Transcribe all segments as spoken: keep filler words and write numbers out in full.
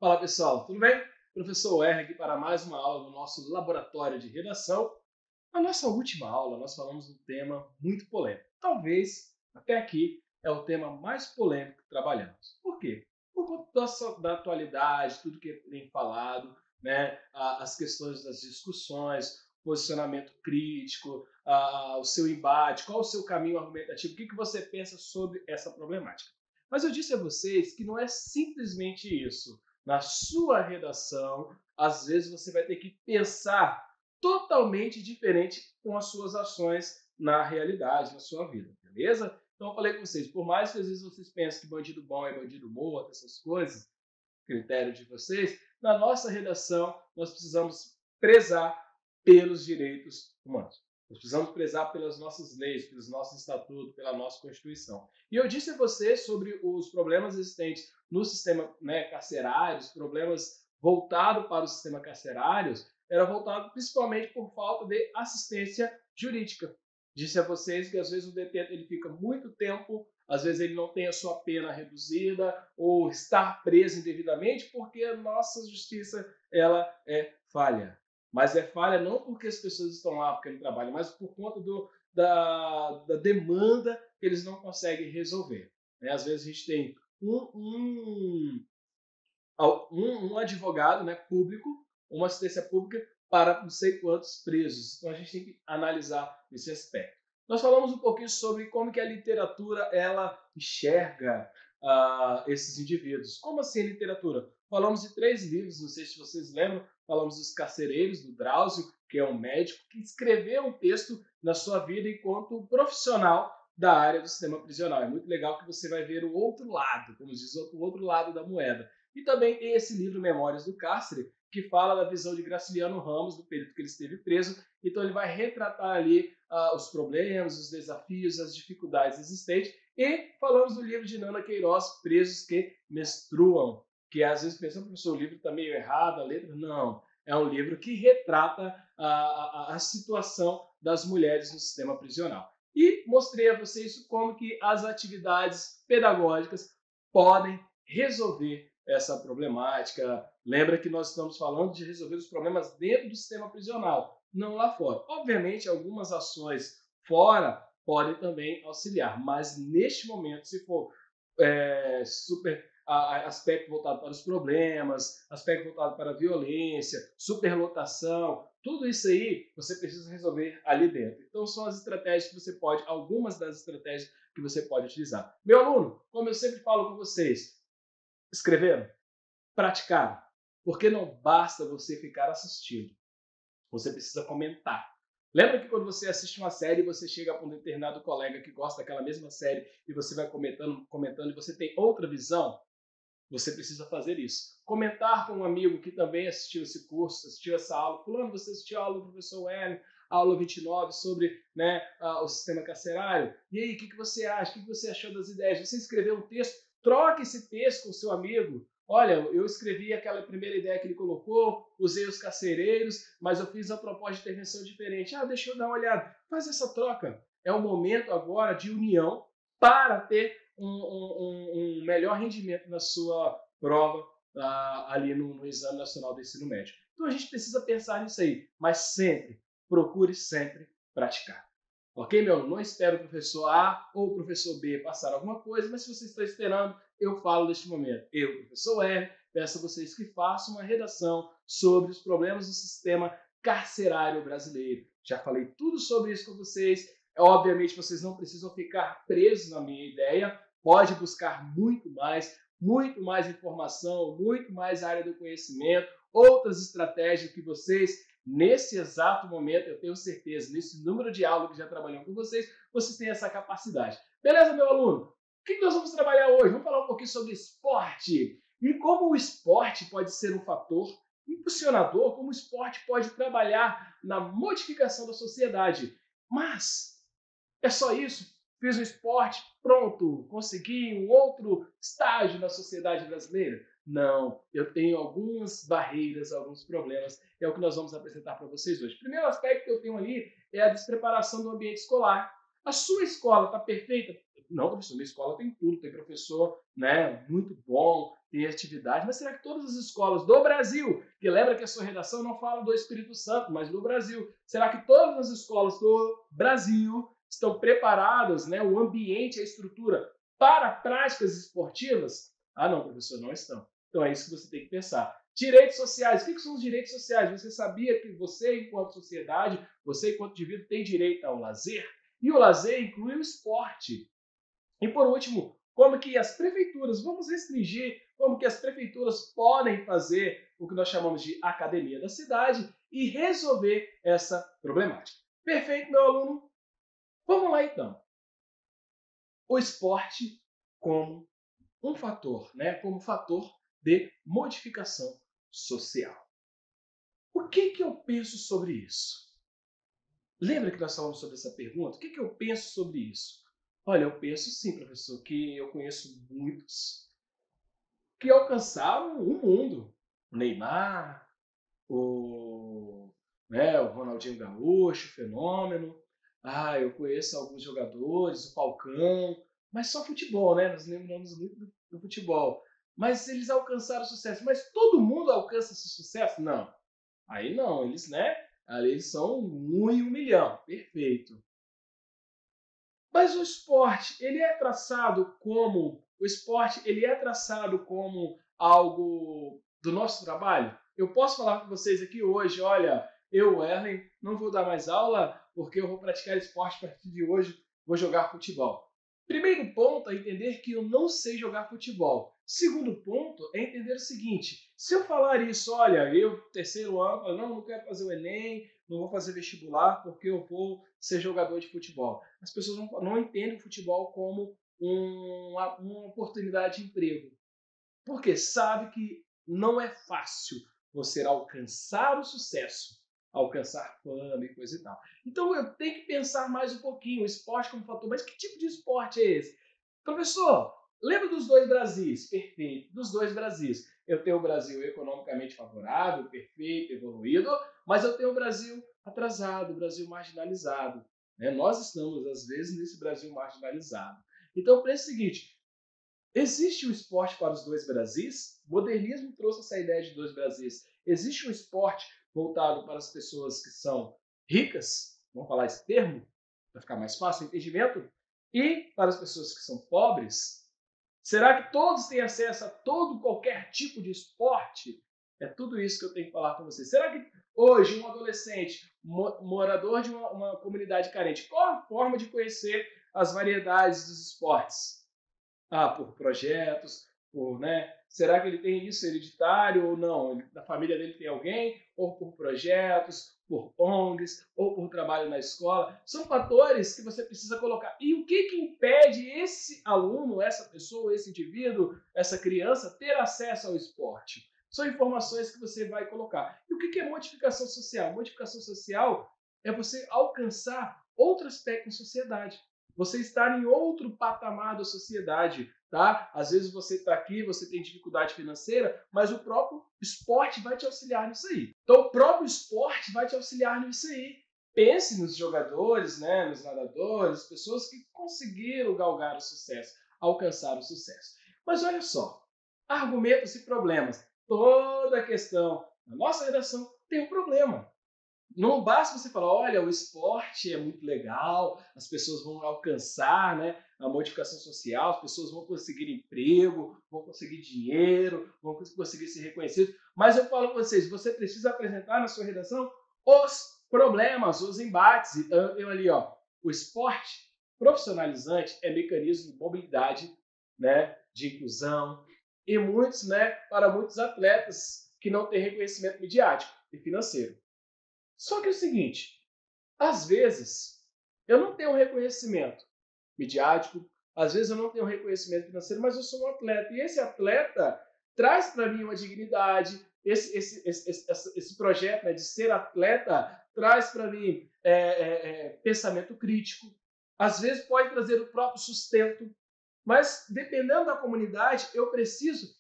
Fala pessoal, tudo bem? Professor R aqui para mais uma aula no nosso laboratório de redação. Na nossa última aula, nós falamos de um tema muito polêmico. Talvez, até aqui, é o tema mais polêmico que trabalhamos. Por quê? Por conta da, so- da atualidade, tudo que tem falado, né? a- as questões das discussões, posicionamento crítico, a- o seu embate, qual o seu caminho argumentativo, o que, que você pensa sobre essa problemática. Mas eu disse a vocês que não é simplesmente isso. Na sua redação, às vezes você vai ter que pensar totalmente diferente com as suas ações na realidade, na sua vida, beleza? Então eu falei com vocês, por mais que às vezes vocês pensem que bandido bom é bandido morto, essas coisas, critério de vocês, na nossa redação nós precisamos prezar pelos direitos humanos. Nós precisamos prezar pelas nossas leis, pelos nossos estatutos, pela nossa Constituição. E eu disse a você sobre os problemas existentes no sistema, né, carcerário, os problemas voltados para o sistema carcerário, era voltado principalmente por falta de assistência jurídica. Disse a vocês que às vezes o detento ele fica muito tempo, às vezes ele não tem a sua pena reduzida ou estar preso indevidamente porque a nossa justiça ela é falha. Mas é falha não porque as pessoas estão lá porque não trabalham, mas por conta do, da, da demanda que eles não conseguem resolver. Né? Às vezes a gente tem um, um, um, um advogado, né, público, uma assistência pública para não sei quantos presos. Então a gente tem que analisar esse aspecto. Nós falamos um pouquinho sobre como que a literatura ela enxerga uh, esses indivíduos. Como assim a literatura? Falamos de três livros, não sei se vocês lembram, falamos dos Carcereiros, do Drauzio, que é um médico que escreveu um texto na sua vida enquanto profissional da área do sistema prisional. É muito legal que você vai ver o outro lado, como diz, o outro lado da moeda. E também tem esse livro Memórias do Cárcere, que fala da visão de Graciliano Ramos, do período que ele esteve preso. Então ele vai retratar ali uh, os problemas, os desafios, as dificuldades existentes. E falamos do livro de Nana Queiroz, Presos que Menstruam, que às vezes pensam, professor, o livro está meio errado, a letra. Não, é um livro que retrata a, a, a situação das mulheres no sistema prisional. E mostrei a vocês como que as atividades pedagógicas podem resolver essa problemática. Lembra que nós estamos falando de resolver os problemas dentro do sistema prisional, não lá fora. Obviamente, algumas ações fora podem também auxiliar, mas neste momento, se for é, super aspecto voltado para os problemas, aspecto voltado para a violência, superlotação, tudo isso aí você precisa resolver ali dentro. Então são as estratégias que você pode, algumas das estratégias que você pode utilizar. Meu aluno, como eu sempre falo com vocês, escreveram? Praticaram? Porque não basta você ficar assistindo. Você precisa comentar. Lembra que quando você assiste uma série, você chega para um determinado colega que gosta daquela mesma série e você vai comentando, comentando e você tem outra visão? Você precisa fazer isso. Comentar com um amigo que também assistiu esse curso, assistiu essa aula. Fulano, você assistiu a aula do professor Hélio, a aula vinte e nove sobre né, o sistema carcerário. E aí, o que, que você acha? O que, que você achou das ideias? Você escreveu um texto? Troque esse texto com o seu amigo. Olha, eu escrevi aquela primeira ideia que ele colocou, usei os carcereiros, mas eu fiz uma proposta de intervenção diferente. Ah, deixa eu dar uma olhada. Faz essa troca. É o momento agora de união para ter um, um, um melhor rendimento na sua prova uh, ali no, no Exame Nacional do Ensino Médio. Então a gente precisa pensar nisso aí, mas sempre, procure sempre praticar. Ok, meu aluno? Não espero o professor A ou o professor B passar alguma coisa, mas se você está esperando, eu falo neste momento. Eu, professor R, peço a vocês que façam uma redação sobre os problemas do sistema carcerário brasileiro. Já falei tudo sobre isso com vocês. Obviamente, vocês não precisam ficar presos na minha ideia. Pode buscar muito mais, muito mais informação, muito mais área do conhecimento, outras estratégias que vocês nesse exato momento, eu tenho certeza, nesse número de aulas que já trabalham com vocês, vocês têm essa capacidade. Beleza, meu aluno? O que nós vamos trabalhar hoje? Vamos falar um pouquinho sobre esporte e como o esporte pode ser um fator impulsionador, como o esporte pode trabalhar na modificação da sociedade. Mas é só isso? Fiz um esporte, pronto, consegui um outro estágio na sociedade brasileira? Não, eu tenho algumas barreiras, alguns problemas, é o que nós vamos apresentar para vocês hoje. O primeiro aspecto que eu tenho ali é a despreparação do ambiente escolar. A sua escola está perfeita? Não, professor, minha escola tem tudo, tem professor, né, muito bom, tem atividade, mas será que todas as escolas do Brasil, que lembra que a sua redação não fala do Espírito Santo, mas do Brasil, será que todas as escolas do Brasil estão preparadas, né, o ambiente, a estrutura para práticas esportivas? Ah, não, professor, não estão. Então é isso que você tem que pensar. Direitos sociais. O que são os direitos sociais? Você sabia que você, enquanto sociedade, você, enquanto indivíduo, tem direito ao lazer? E o lazer inclui o esporte. E por último, como que as prefeituras, vamos restringir, como que as prefeituras podem fazer o que nós chamamos de academia da cidade e resolver essa problemática. Perfeito, meu aluno? Vamos lá então. O esporte como um fator, né? Como fator de modificação social. O que que eu penso sobre isso? Lembra que nós falamos sobre essa pergunta? O que que eu penso sobre isso? Olha, eu penso sim, professor, que eu conheço muitos que alcançaram o mundo. O Neymar, o, né, o Ronaldinho Gaúcho, o Fenômeno. Ah, eu conheço alguns jogadores, o Falcão, mas só futebol, né? Nós lembramos muito do, do futebol. Mas eles alcançaram sucesso. Mas todo mundo alcança esse sucesso? Não. Aí não, eles, né? Ali eles são um em um milhão. Perfeito. Mas o esporte, ele é traçado como o esporte, ele é traçado como algo do nosso trabalho? Eu posso falar com vocês aqui hoje, olha, eu, Erlen, não vou dar mais aula porque eu vou praticar esporte a partir de hoje, vou jogar futebol. Primeiro ponto é entender que eu não sei jogar futebol. Segundo ponto é entender o seguinte, se eu falar isso, olha, eu, terceiro ano, não, não quero fazer o Enem, não vou fazer vestibular porque eu vou ser jogador de futebol. As pessoas não, não entendem o futebol como um, uma, uma oportunidade de emprego. Porque sabe que não é fácil você alcançar o sucesso, alcançar fama e coisa e tal. Então eu tenho que pensar mais um pouquinho, o esporte como fator. Mas que tipo de esporte é esse? Professor, lembra dos dois Brasis? Perfeito, dos dois Brasis. Eu tenho o Brasil economicamente favorável, perfeito, evoluído, mas eu tenho o Brasil atrasado, o Brasil marginalizado. Né? Nós estamos, às vezes, nesse Brasil marginalizado. Então, pensa o seguinte, existe o esporte para os dois Brasis? O modernismo trouxe essa ideia de dois Brasis. Existe um esporte voltado para as pessoas que são ricas? Vamos falar esse termo, para ficar mais fácil o entendimento? E para as pessoas que são pobres? Será que todos têm acesso a todo qualquer tipo de esporte? É tudo isso que eu tenho que falar com vocês. Será que hoje um adolescente, morador de uma, uma comunidade carente, qual a forma de conhecer as variedades dos esportes? Ah, por projetos, por, né? Será que ele tem isso hereditário ou não? Ele, da família dele tem alguém? Ou por projetos, por O N Gs, ou por trabalho na escola? São fatores que você precisa colocar. E o que, que impede esse aluno, essa pessoa, esse indivíduo, essa criança ter acesso ao esporte? São informações que você vai colocar. E o que, que é modificação social? Modificação social é você alcançar outro aspecto em sociedade. Você estar em outro patamar da sociedade, tá? Às vezes você está aqui, você tem dificuldade financeira, mas o próprio esporte vai te auxiliar nisso aí. Então, o próprio esporte vai te auxiliar nisso aí. Pense nos jogadores, né, nos nadadores, pessoas que conseguiram galgar o sucesso, alcançar o sucesso. Mas olha só, argumentos e problemas. Toda a questão da nossa redação tem um problema. Não basta você falar, olha, o esporte é muito legal, as pessoas vão alcançar, né, a modificação social, as pessoas vão conseguir emprego, vão conseguir dinheiro, vão conseguir ser reconhecidos. Mas eu falo para vocês, você precisa apresentar na sua redação os problemas, os embates. Então eu tenho ali, ó, o esporte profissionalizante é mecanismo de mobilidade, né, de inclusão, e muitos, né, para muitos atletas que não têm reconhecimento midiático e financeiro. Só que é o seguinte, às vezes eu não tenho reconhecimento midiático, às vezes eu não tenho reconhecimento financeiro, mas eu sou um atleta. E esse atleta traz para mim uma dignidade, esse, esse, esse, esse, esse projeto, né, de ser atleta traz para mim é, é, é, pensamento crítico, às vezes pode trazer o próprio sustento, mas dependendo da comunidade, eu preciso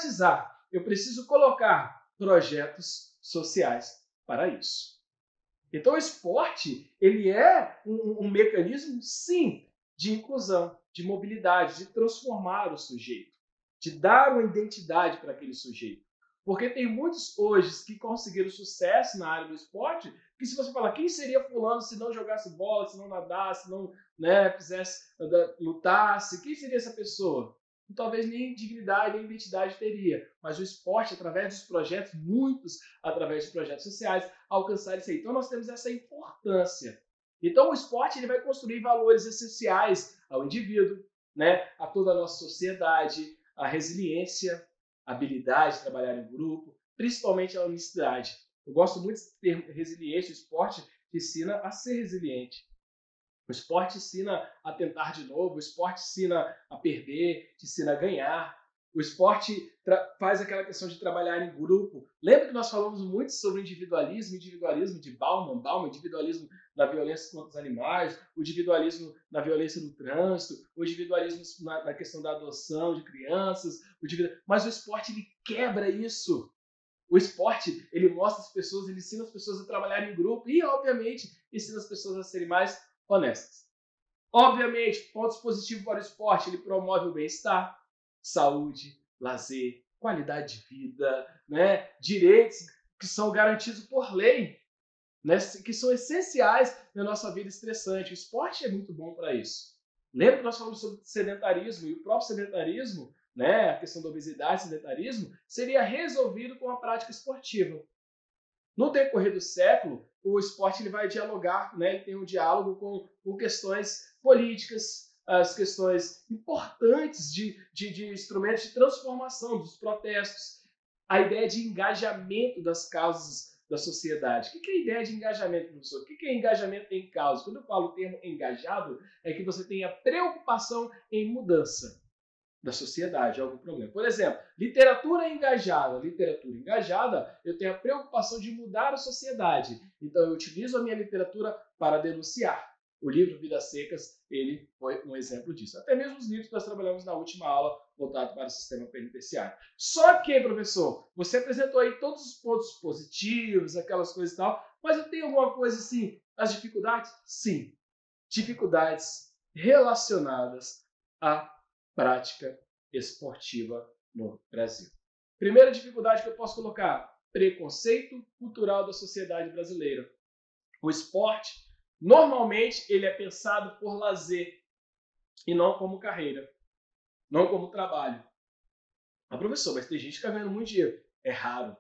empatizar, eu preciso colocar projetos sociais para isso. Então o esporte, ele é um, um um mecanismo, sim, de inclusão, de mobilidade, de transformar o sujeito, de dar uma identidade para aquele sujeito. Porque tem muitos hoje que conseguiram sucesso na área do esporte, que se você falar quem seria fulano se não jogasse bola, se não nadasse, se não, né, fizesse, lutasse, quem seria essa pessoa? Talvez nem dignidade, nem identidade teria. Mas o esporte, através dos projetos, muitos através de projetos sociais, alcançar isso aí. Então nós temos essa importância. Então o esporte ele vai construir valores essenciais ao indivíduo, né, a toda a nossa sociedade, a resiliência, a habilidade de trabalhar em grupo, principalmente a honestidade. Eu gosto muito desse termo resiliência, o esporte te ensina a ser resiliente. O esporte ensina a tentar de novo, o esporte ensina a perder, te ensina a ganhar. O esporte faz aquela questão de trabalhar em grupo. Lembra que nós falamos muito sobre individualismo, individualismo de Bauman, Bauman, individualismo na violência contra os animais, o individualismo na violência no trânsito, o individualismo na, na questão da adoção de crianças. O individu... Mas o esporte ele quebra isso. O esporte ele mostra as pessoas, ele ensina as pessoas a trabalhar em grupo e, obviamente, ensina as pessoas a serem mais honestas. Obviamente, pontos positivos para o esporte, ele promove o bem-estar, saúde, lazer, qualidade de vida, né? Direitos que são garantidos por lei, né? Que são essenciais na nossa vida estressante. O esporte é muito bom para isso. Lembra que nós falamos sobre sedentarismo e o próprio sedentarismo, né? A questão da obesidade, sedentarismo, seria resolvido com a prática esportiva. No decorrer do século, o esporte ele vai dialogar, né? Ele tem um diálogo com, com questões políticas, as questões importantes de, de, de instrumentos de transformação, dos protestos, a ideia de engajamento das causas da sociedade. O que é a ideia de engajamento, professor? O que é engajamento em causa? Quando eu falo o termo engajado, é que você tem a preocupação em mudança da sociedade, algum problema. Por exemplo, literatura engajada. Literatura engajada, eu tenho a preocupação de mudar a sociedade. Então, eu utilizo a minha literatura para denunciar. O livro Vidas Secas, ele foi um exemplo disso. Até mesmo os livros que nós trabalhamos na última aula, voltado para o sistema penitenciário. Só que, professor, você apresentou aí todos os pontos positivos, aquelas coisas e tal, mas eu tenho alguma coisa assim, as dificuldades? Sim. Dificuldades relacionadas a prática esportiva no Brasil. Primeira dificuldade que eu posso colocar, preconceito cultural da sociedade brasileira. O esporte, normalmente, ele é pensado por lazer e não como carreira, não como trabalho. Ah, professor, mas tem gente que está ganhando muito dinheiro. É raro.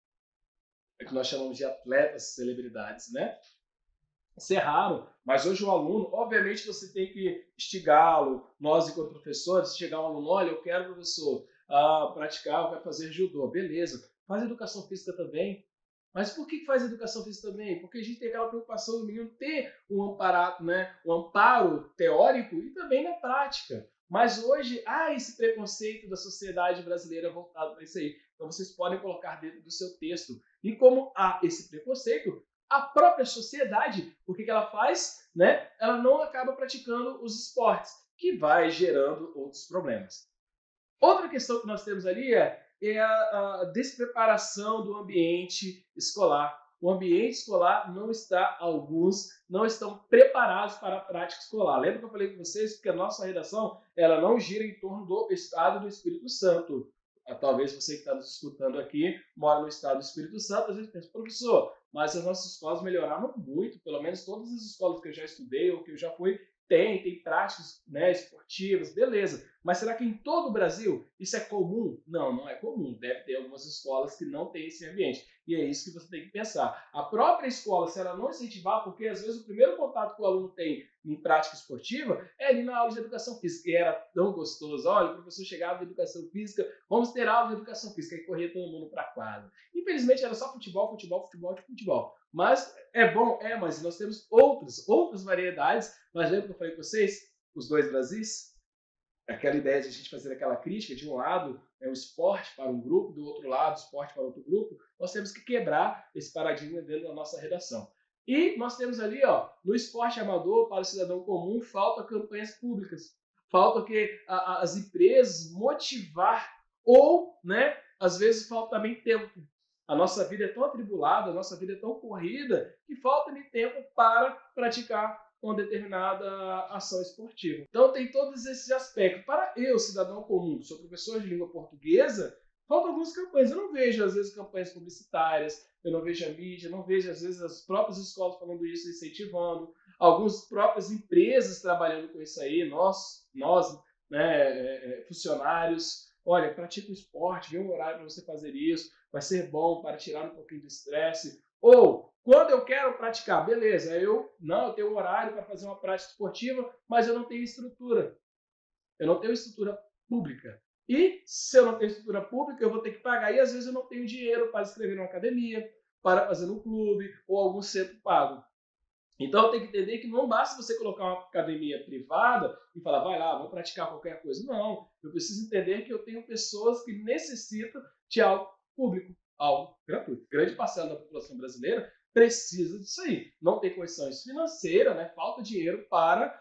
É o que nós chamamos de atletas, celebridades, né? Isso é raro, mas hoje o aluno, obviamente você tem que instigá-lo, nós enquanto professores, chegar um aluno, olha, eu quero, professor, uh, praticar, eu quero fazer judô, beleza, faz educação física também. Mas por que faz educação física também? Porque a gente tem aquela preocupação do menino ter um amparo, né, um amparo teórico e também na prática. Mas hoje há esse preconceito da sociedade brasileira voltado para isso aí. Então vocês podem colocar dentro do seu texto. E como há esse preconceito, a própria sociedade, o que ela faz? Né? Ela não acaba praticando os esportes, que vai gerando outros problemas. Outra questão que nós temos ali é, é a, a despreparação do ambiente escolar. O ambiente escolar não está, alguns não estão preparados para a prática escolar. Lembra que eu falei com vocês que a nossa redação ela não gira em torno do estado do Espírito Santo. Talvez você que está nos escutando aqui mora no estado do Espírito Santo, às vezes pensa, professor, mas as nossas escolas melhoraram muito, pelo menos todas as escolas que eu já estudei ou que eu já fui, tem, tem práticas, né, esportivas, beleza. Mas será que em todo o Brasil isso é comum? Não, não é comum. Deve ter algumas escolas que não têm esse ambiente. E é isso que você tem que pensar. A própria escola, se ela não incentivar, porque às vezes o primeiro contato que o aluno tem em prática esportiva é ali na aula de educação física, que era tão gostoso. Olha, o professor chegava de educação física, vamos ter aula de educação física, e corria todo mundo para a quadra. Infelizmente era só futebol, futebol, futebol, futebol. Mas é bom, é, mas nós temos outras, outras variedades. Mas lembra que eu falei com vocês? Os dois Brasis? Aquela ideia de a gente fazer aquela crítica, de um lado é o esporte para um grupo, do outro lado o esporte para outro grupo, nós temos que quebrar esse paradigma dentro da nossa redação. E nós temos ali, ó, no esporte amador, para o cidadão comum, falta campanhas públicas, falta que a, a, as empresas motivar ou, né, às vezes falta também tempo. A nossa vida é tão atribulada, a nossa vida é tão corrida, que falta-me tempo para praticar uma determinada ação esportiva. Então tem todos esses aspectos. Para eu, cidadão comum, sou professor de língua portuguesa, faltam algumas campanhas. Eu não vejo, às vezes, campanhas publicitárias, eu não vejo a mídia, eu não vejo, às vezes, as próprias escolas falando isso, incentivando, algumas próprias empresas trabalhando com isso aí, nós, nós né, funcionários, olha, pratica o esporte, vê um horário para você fazer isso, vai ser bom para tirar um pouquinho do estresse. Ou, quando eu quero praticar, beleza, eu não, eu tenho um horário para fazer uma prática esportiva, mas eu não tenho estrutura. Eu não tenho estrutura pública. E se eu não tenho estrutura pública, eu vou ter que pagar. E às vezes eu não tenho dinheiro para inscrever numa academia, para fazer no clube ou algum centro pago. Então tem que entender que não basta você colocar uma academia privada e falar, vai lá, vou praticar qualquer coisa. Não, eu preciso entender que eu tenho pessoas que necessitam de algo público, algo gratuito. Grande parcela da população brasileira precisa disso aí. Não tem condições financeiras, né? Falta dinheiro para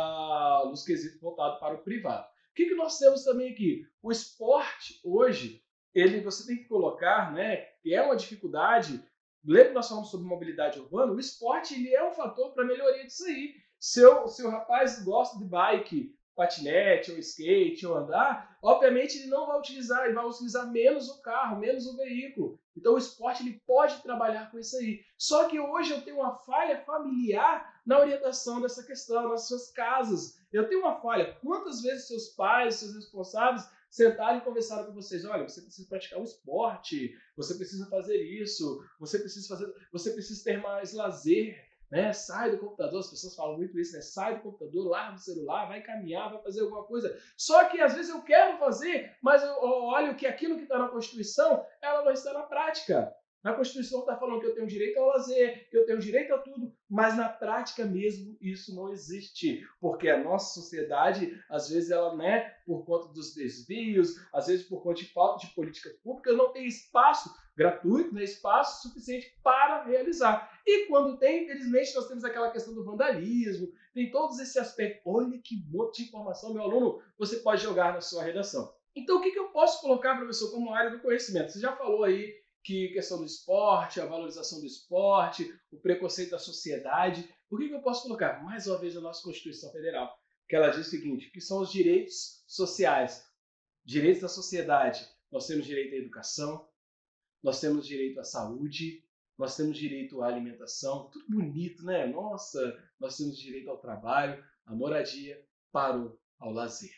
uh, os quesitos voltados para o privado. O que, que nós temos também aqui? O esporte hoje, ele, você tem que colocar, né, que é uma dificuldade. Lembra que nós falamos sobre mobilidade urbana? O esporte ele é um fator para a melhoria disso aí. Se, eu, se o rapaz gosta de bike, patinete, ou skate, ou andar, obviamente ele não vai utilizar, ele vai utilizar menos o carro, menos o veículo. Então o esporte ele pode trabalhar com isso aí. Só que hoje eu tenho uma falha familiar na orientação dessa questão, nas suas casas. Eu tenho uma falha. Quantas vezes seus pais, seus responsáveis, sentaram e conversaram com vocês, olha, você precisa praticar um esporte, você precisa fazer isso, você precisa fazer, você precisa ter mais lazer, né? Sai do computador, as pessoas falam muito isso, né? Sai do computador, larga o celular, vai caminhar, vai fazer alguma coisa. Só que às vezes eu quero fazer, mas eu olho que aquilo que está na Constituição, ela não está na prática. Na Constituição está falando que eu tenho direito ao lazer, que eu tenho direito a tudo, mas na prática mesmo isso não existe, porque a nossa sociedade, às vezes, ela, né, por conta dos desvios, às vezes por conta de falta de políticas públicas, não tem espaço gratuito, né, espaço suficiente para realizar. E quando tem, infelizmente, nós temos aquela questão do vandalismo, tem todos esses aspectos. Olha que monte de informação, meu aluno, você pode jogar na sua redação. Então, o que, que eu posso colocar, professor, como área do conhecimento? Você já falou aí que questão do esporte, a valorização do esporte, o preconceito da sociedade. O que, que eu posso colocar? Mais uma vez a nossa Constituição Federal, que ela diz o seguinte, que são os direitos sociais, direitos da sociedade. Nós temos direito à educação, nós temos direito à saúde, nós temos direito à alimentação, tudo bonito, né? Nossa, nós temos direito ao trabalho, à moradia, parou ao lazer.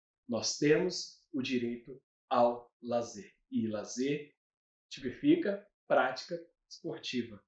Nós temos o direito ao lazer. E lazer tipifica prática esportiva.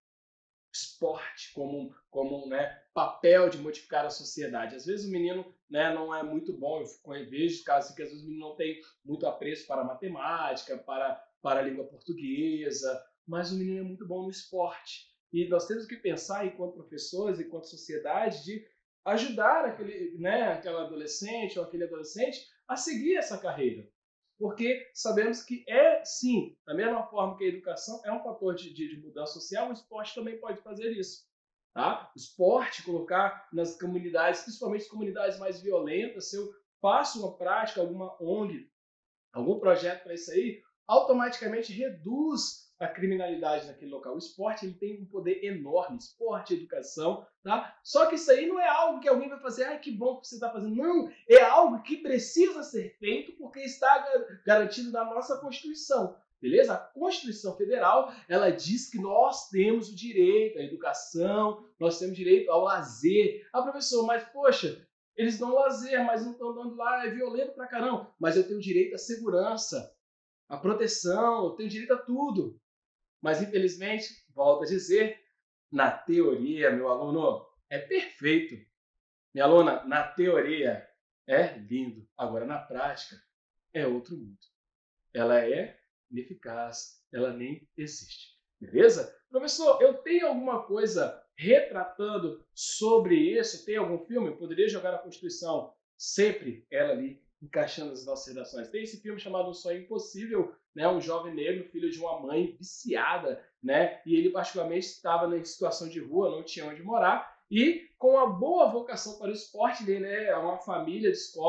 Esporte como, como né, papel de modificar a sociedade. Às vezes o menino né, não é muito bom, eu vejo casos que às vezes o menino não tem muito apreço para a matemática, para, para a língua portuguesa, mas o menino é muito bom no esporte. E nós temos que pensar, enquanto professores, enquanto sociedade, de ajudar aquele, né, aquela adolescente ou aquele adolescente a seguir essa carreira. Porque sabemos que é, sim, da mesma forma que a educação é um fator de, de, de mudança social, o esporte também pode fazer isso. Tá? O esporte, colocar nas comunidades, principalmente as comunidades mais violentas, se eu faço uma prática, alguma O N G, algum projeto para isso aí, automaticamente reduz a criminalidade naquele local. O esporte ele tem um poder enorme, esporte, educação, tá? Só que isso aí não é algo que alguém vai fazer, ai, que bom que você está fazendo. Não, é algo que precisa ser feito porque está garantido na nossa Constituição, beleza? A Constituição Federal, ela diz que nós temos o direito à educação, nós temos direito ao lazer. Ah, professor, mas poxa, eles dão lazer, mas não estão dando lá, é violento pra caramba. Mas eu tenho direito à segurança, à proteção, eu tenho direito a tudo. Mas, infelizmente, volto a dizer, na teoria, meu aluno, é perfeito. Minha aluna, na teoria, é lindo. Agora, na prática, é outro mundo. Ela é ineficaz, ela nem existe. Beleza? Professor, eu tenho alguma coisa retratando sobre isso? Tem algum filme? Eu poderia jogar a Constituição sempre ela ali, encaixando as nossas redações. Tem esse filme chamado Um Sonho Impossível, né? Um jovem negro, filho de uma mãe viciada, né? E ele particularmente estava em situação de rua, não tinha onde morar, e com a boa vocação para o esporte, ele, né, uma família descobre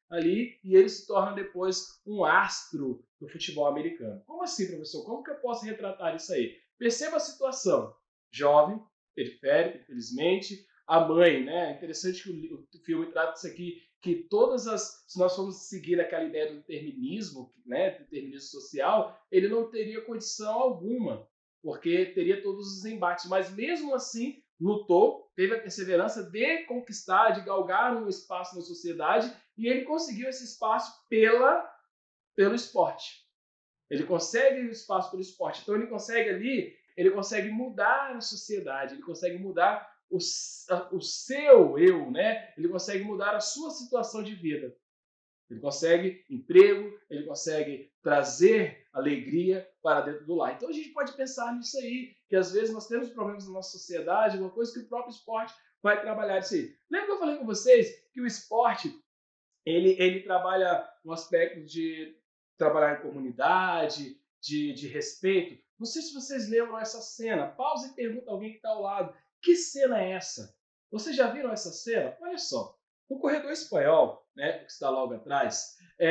ali e ele se torna depois um astro do futebol americano. Como assim, professor? Como que eu posso retratar isso aí? Perceba a situação. Jovem, periférico, infelizmente, a mãe, né? Interessante que o, o filme trata isso aqui, que todas as, se nós formos seguir aquela ideia do determinismo, né, determinismo social, ele não teria condição alguma, porque teria todos os embates, mas mesmo assim lutou, teve a perseverança de conquistar, de galgar um espaço na sociedade, e ele conseguiu esse espaço pela, pelo esporte. Ele consegue o espaço pelo esporte. Então ele consegue ali, ele consegue mudar a sociedade, ele consegue mudar o, o seu eu, né? Ele consegue mudar a sua situação de vida. Ele consegue emprego, ele consegue trazer alegria para dentro do lar. Então a gente pode pensar nisso aí, que às vezes nós temos problemas na nossa sociedade, uma coisa que o próprio esporte vai trabalhar isso aí. Lembra que eu falei com vocês que o esporte ele, ele trabalha no aspecto de trabalhar em comunidade, de, de respeito? Não sei se vocês lembram essa cena. Pausa e pergunta a alguém que está ao lado. Que cena é essa? Vocês já viram essa cena? Olha só. O corredor espanhol, né, que está logo atrás,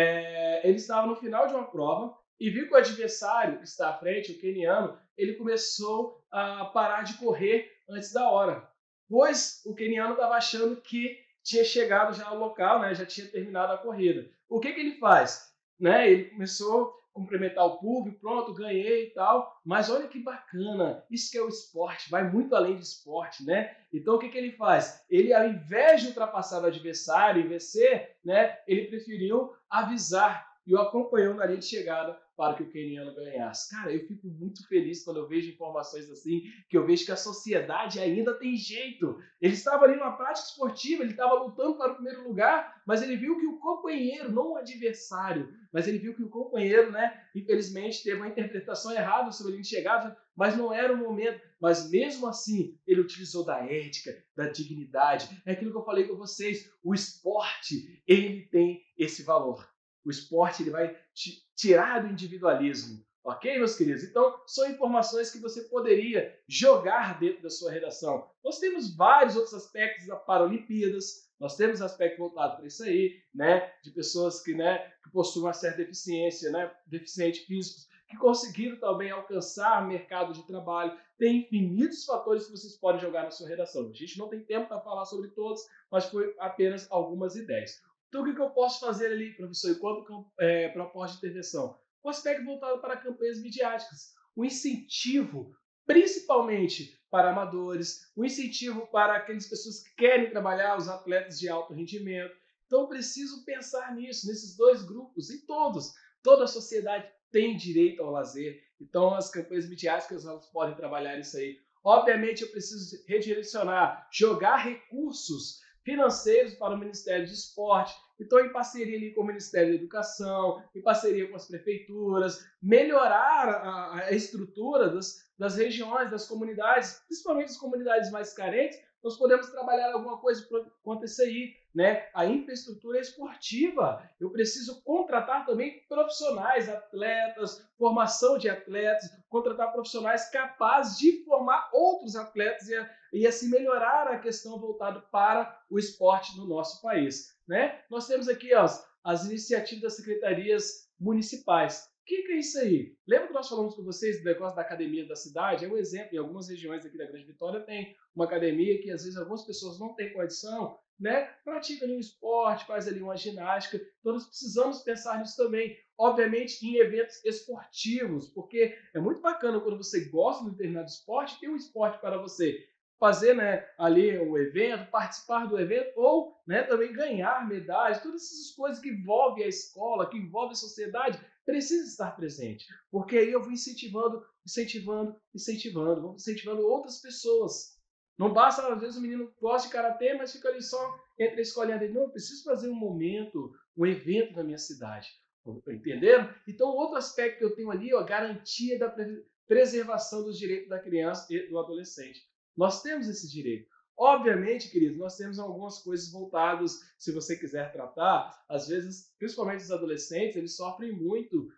é, ele estava no final de uma prova e viu que o adversário que está à frente, o queniano, ele começou a parar de correr antes da hora, pois o queniano estava achando que tinha chegado já ao local, né, já tinha terminado a corrida. O que, que ele faz? Né, ele começou a cumprimentar o público, pronto, ganhei e tal, mas olha que bacana, isso que é o esporte, vai muito além de esporte, né? Então o que, que ele faz? Ele, ao invés de ultrapassar o adversário e vencer, né, ele preferiu avisar e o acompanhou na linha de chegada para que o queniano ganhasse. Cara, eu fico muito feliz quando eu vejo informações assim, que eu vejo que a sociedade ainda tem jeito. Ele estava ali numa prática esportiva, ele estava lutando para o primeiro lugar, mas ele viu que o companheiro, não o adversário, mas ele viu que o companheiro, né, infelizmente, teve uma interpretação errada sobre a linha de chegada, mas não era o momento. Mas mesmo assim, ele utilizou da ética, da dignidade. É aquilo que eu falei com vocês, o esporte, ele tem esse valor. O esporte, ele vai te tirar do individualismo. Ok, meus queridos? Então, são informações que você poderia jogar dentro da sua redação. Nós temos vários outros aspectos da Paralimpíadas, nós temos aspecto voltado para isso aí, né? De pessoas que, né, que possuem uma certa deficiência, né? Deficientes físicos, que conseguiram também alcançar mercado de trabalho. Tem infinitos fatores que vocês podem jogar na sua redação. A gente não tem tempo para falar sobre todos, mas foi apenas algumas ideias. Então, o que eu posso fazer ali, professor, enquanto é, proposta de intervenção? O aspecto voltado para campanhas midiáticas. O incentivo, principalmente para amadores, o incentivo para aquelas pessoas que querem trabalhar, os atletas de alto rendimento. Então, eu preciso pensar nisso, nesses dois grupos, e todos. Toda a sociedade tem direito ao lazer. Então, as campanhas midiáticas elas podem trabalhar isso aí. Obviamente, eu preciso redirecionar, jogar recursos financeiros para o Ministério de Esporte. Então, em parceria ali com o Ministério da Educação, em parceria com as prefeituras, melhorar a, a estrutura das, das regiões, das comunidades, principalmente as comunidades mais carentes, nós podemos trabalhar alguma coisa quanto isso aí, né? A infraestrutura esportiva. Eu preciso contratar também profissionais, atletas, formação de atletas, contratar profissionais capazes de formar outros atletas e, e assim melhorar a questão voltada para o esporte no nosso país, né? Nós temos aqui ó, as iniciativas das secretarias municipais. O que, que é isso aí? Lembra que nós falamos com vocês do negócio da academia da cidade? É um exemplo. Em algumas regiões aqui da Grande Vitória tem uma academia que às vezes algumas pessoas não têm condição, né? Pratica ali um esporte, faz ali uma ginástica. Então nós precisamos pensar nisso também. Obviamente em eventos esportivos, porque é muito bacana quando você gosta de um determinado esporte, tem um esporte para você fazer, né, ali um evento, participar do evento ou, né, também ganhar medalhas, todas essas coisas que envolvem a escola, que envolvem a sociedade, precisa estar presente, porque aí eu vou incentivando, incentivando, incentivando, vou incentivando outras pessoas. Não basta, às vezes, o menino gosta de karatê, mas fica ali só entre a escolinha dele. Não, eu preciso fazer um momento, um evento na minha cidade. Entenderam? Então, outro aspecto que eu tenho ali, ó, a garantia da preservação dos direitos da criança e do adolescente. Nós temos esse direito. Obviamente, queridos, nós temos algumas coisas voltadas, se você quiser tratar, às vezes, principalmente os adolescentes, eles sofrem muito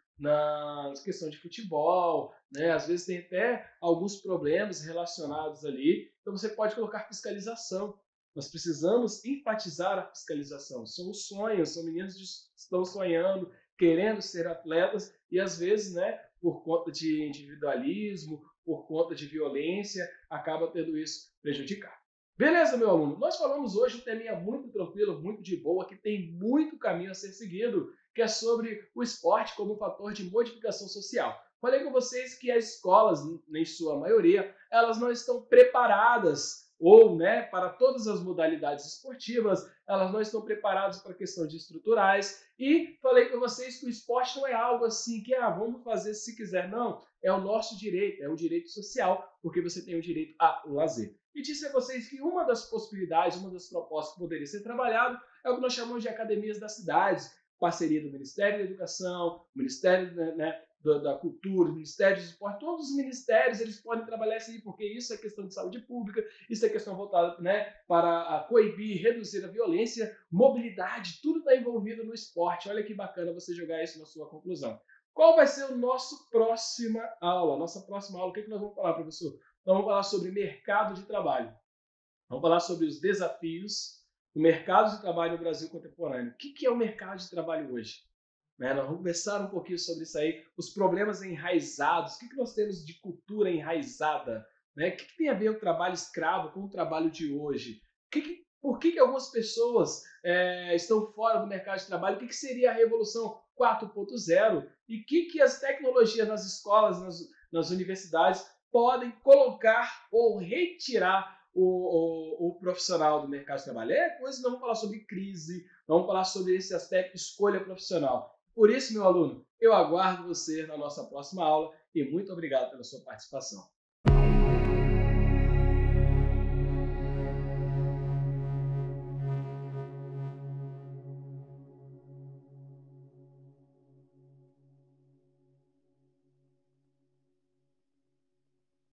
na questão de futebol, né? Às vezes tem até alguns problemas relacionados ali, então você pode colocar fiscalização. Nós precisamos enfatizar a fiscalização. São os sonhos, são meninos que estão sonhando, querendo ser atletas e às vezes, né, por conta de individualismo, por conta de violência, acaba tendo isso prejudicado. Beleza, meu aluno? Nós falamos hoje um teminha muito tranquilo, muito de boa, que tem muito caminho a ser seguido, que é sobre o esporte como fator de modificação social. Falei com vocês que as escolas, em sua maioria, elas não estão preparadas ou, né, para todas as modalidades esportivas, elas não estão preparadas para a questão de estruturais, e falei com vocês que o esporte não é algo assim que, ah, vamos fazer se quiser, não, é o nosso direito, é o direito social, porque você tem o direito ao lazer. E disse a vocês que uma das possibilidades, uma das propostas que poderia ser trabalhado é o que nós chamamos de academias das cidades, parceria do Ministério da Educação, Ministério, né, da, da Cultura, Ministério do Esporte, todos os ministérios eles podem trabalhar isso aí, porque isso é questão de saúde pública, isso é questão voltada, né, para coibir, reduzir a violência, mobilidade, tudo está envolvido no esporte. Olha que bacana você jogar isso na sua conclusão. Qual vai ser a nossa próxima aula? Nossa próxima aula, o que, que nós vamos falar, professor? Nós vamos falar sobre mercado de trabalho. Vamos falar sobre os desafios do mercado de trabalho no Brasil contemporâneo. O que é o mercado de trabalho hoje? Né? Nós vamos conversar um pouquinho sobre isso aí, os problemas enraizados, o que nós temos de cultura enraizada, né? O que tem a ver o trabalho escravo com o trabalho de hoje? Que que, por que, que algumas pessoas é, estão fora do mercado de trabalho? O que, que seria a Revolução quatro ponto zero? E o que, que as tecnologias nas escolas, nas, nas universidades, podem colocar ou retirar o, o, o profissional do mercado de trabalho? É coisa que nós vamos falar sobre crise, vamos falar sobre esse aspecto escolha profissional. Por isso, meu aluno, eu aguardo você na nossa próxima aula e muito obrigado pela sua participação.